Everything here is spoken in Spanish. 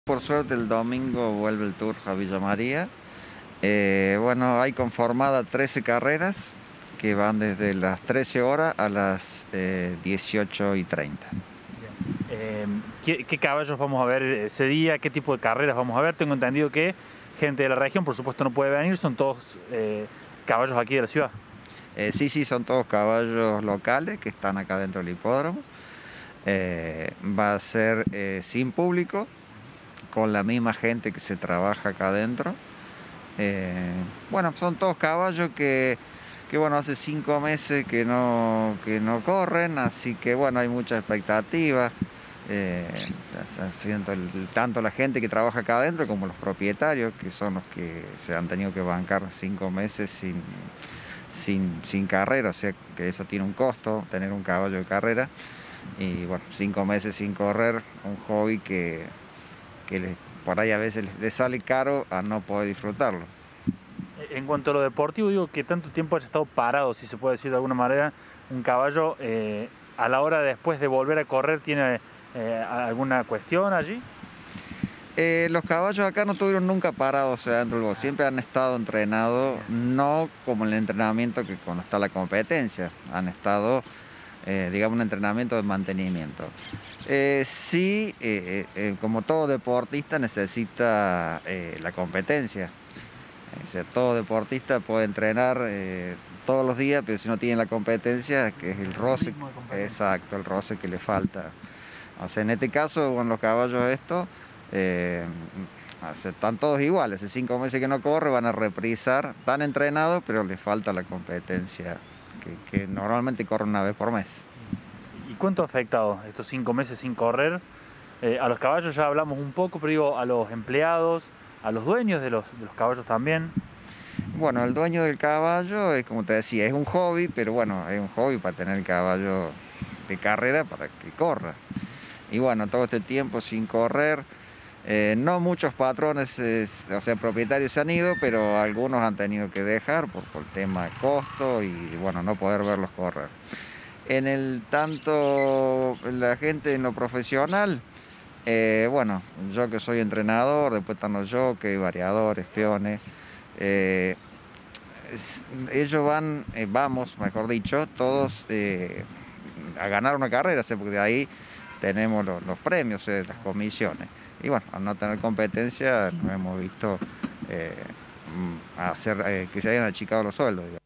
Por suerte el domingo vuelve el Tour a Villa María. Bueno, hay conformada 13 carreras que van desde las 13 horas a las 18:30. ¿Qué caballos vamos a ver ese día? ¿Qué tipo de carreras vamos a ver? Tengo entendido que gente de la región, por supuesto, no puede venir, son todos caballos aquí de la ciudad. Sí, son todos caballos locales que están acá dentro del hipódromo. Va a ser sin público, con la misma gente que se trabaja acá adentro. Bueno, son todos caballos que bueno, hace 5 meses que no corren, así que bueno, hay mucha expectativa. Eh, Siento tanto la gente que trabaja acá adentro como los propietarios, que son los que se han tenido que bancar 5 meses sin carrera, o sea que eso tiene un costo, tener un caballo de carrera. Y bueno, 5 meses sin correr, un hobby que por ahí a veces les sale caro a no poder disfrutarlo. En cuanto a lo deportivo, digo que tanto tiempo haya estado parado, si se puede decir de alguna manera, un caballo, a la hora después de volver a correr, ¿tiene alguna cuestión allí? Los caballos acá no tuvieron nunca parados, o sea, dentro del box. Siempre han estado entrenados, no como el entrenamiento que cuando está la competencia. Han estado, digamos, un entrenamiento de mantenimiento. Sí, como todo deportista necesita la competencia. O sea, todo deportista puede entrenar todos los días, pero si no tiene la competencia, que es el roce, exacto, el roce que le falta. O sea, en este caso, con los caballos estos, eh, están todos iguales. Hace 5 meses que no corre, van a reprisar, están entrenados, pero les falta la competencia, que normalmente corren una vez por mes. ¿Y cuánto ha afectado estos 5 meses sin correr? A los caballos ya hablamos un poco, pero digo, a los empleados, a los dueños de los caballos también. Bueno, el dueño del caballo, es como te decía, es un hobby, pero bueno, es un hobby para tener el caballo de carrera para que corra. Y bueno, todo este tiempo sin correr, no muchos patrones, o sea, propietarios se han ido, pero algunos han tenido que dejar por tema de costo y bueno, no poder verlos correr. En el tanto, la gente en lo profesional, bueno, yo que soy entrenador, después están los jockeys, variadores, peones. eh, Ellos vamos, mejor dicho, todos a ganar una carrera, ¿sí? Porque de ahí tenemos los premios, las comisiones. Y bueno, al no tener competencia, nos hemos visto hacer que se hayan achicado los sueldos, digamos.